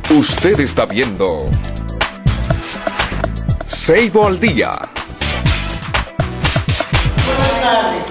Usted está viendo Seibo al Día. Buenas tardes.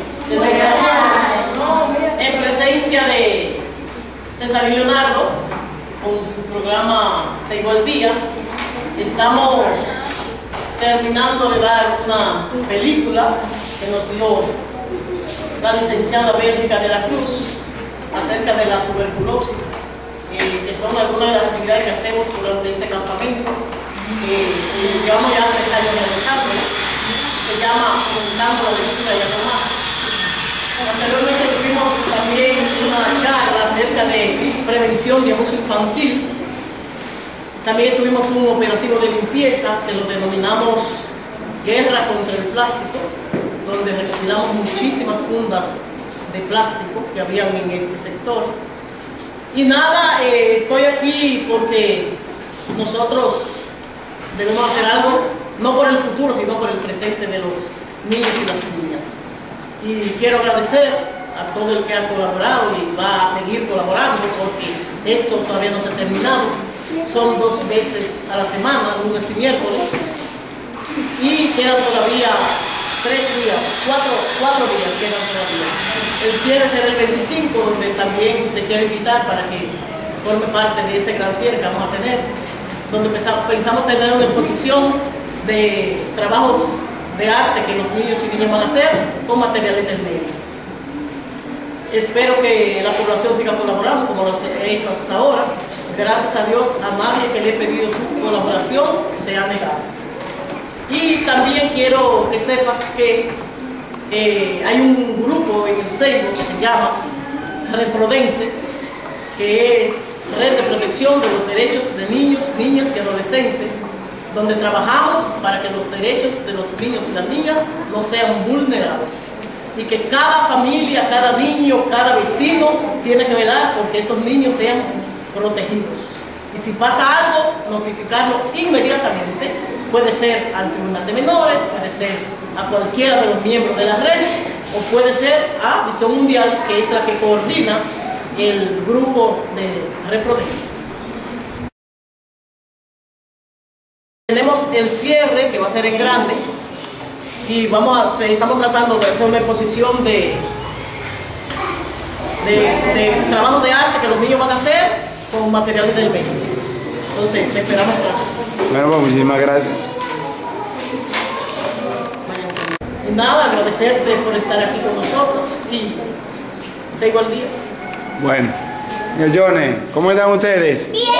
En presencia de César y Leonardo, con su programa Seibo al Día, estamos terminando de dar una película que nos dio la licenciada Bélgica de la Cruz acerca de la tuberculosis, que son algunas de las actividades que hacemos durante este campamento. Llevamos ya 3 años realizando. Se llama Contando la Lectura y la Tomar. Anteriormente tuvimos también una charla acerca de prevención de abuso infantil. También tuvimos un operativo de limpieza que lo denominamos Guerra contra el Plástico, donde recopilamos muchísimas fundas de plástico que habían en este sector. Y nada, estoy aquí porque nosotros debemos hacer algo, no por el futuro, sino por el presente de los niños y las niñas. Y quiero agradecer a todo el que ha colaborado y va a seguir colaborando, porque esto todavía no se ha terminado. Son 2 veces a la semana, lunes y miércoles, y quedan todavía 3 días, 4 días quedan todavía. El cierre será el 25, donde también te quiero invitar para que forme parte de ese gran cierre que vamos a tener, donde pensamos tener una exposición de trabajos de arte que los niños y niñas van a hacer con materiales del medio. Espero que la población siga colaborando como lo he hecho hasta ahora. Gracias a Dios, a nadie que le he pedido su colaboración se ha negado. Y también quiero que sepas que hay un grupo en el Seibo que se llama Reprodense, que es Red de Protección de los Derechos de Niños, Niñas y Adolescentes, donde trabajamos para que los derechos de los niños y las niñas no sean vulnerados. Y que cada familia, cada niño, cada vecino tiene que velar porque esos niños sean protegidos. Y si pasa algo, notificarlo inmediatamente. Puede ser al Tribunal de Menores, puede ser a cualquiera de los miembros de la red, o puede ser a Visión Mundial, que es la que coordina el grupo de Reprodense. Tenemos el cierre, que va a ser en grande, y estamos tratando de hacer una exposición de trabajos de arte que los niños van a hacer con materiales del medio. Entonces, te esperamos pronto. Bueno, pues muchísimas gracias. Y nada, agradecerte por estar aquí con nosotros y Seibo al Día. Bueno, señor Johnny, ¿cómo están ustedes? ¡Bien!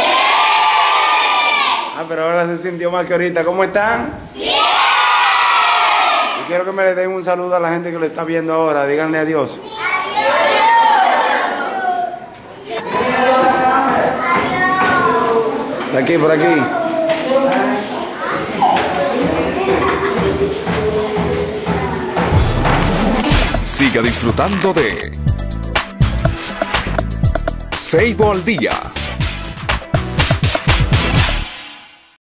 Ah, pero ahora se sintió más que ahorita. ¿Cómo están? ¡Bien! Y quiero que me le den un saludo a la gente que lo está viendo ahora. Díganle adiós. Por aquí, por aquí. Siga disfrutando de Seibo al Día.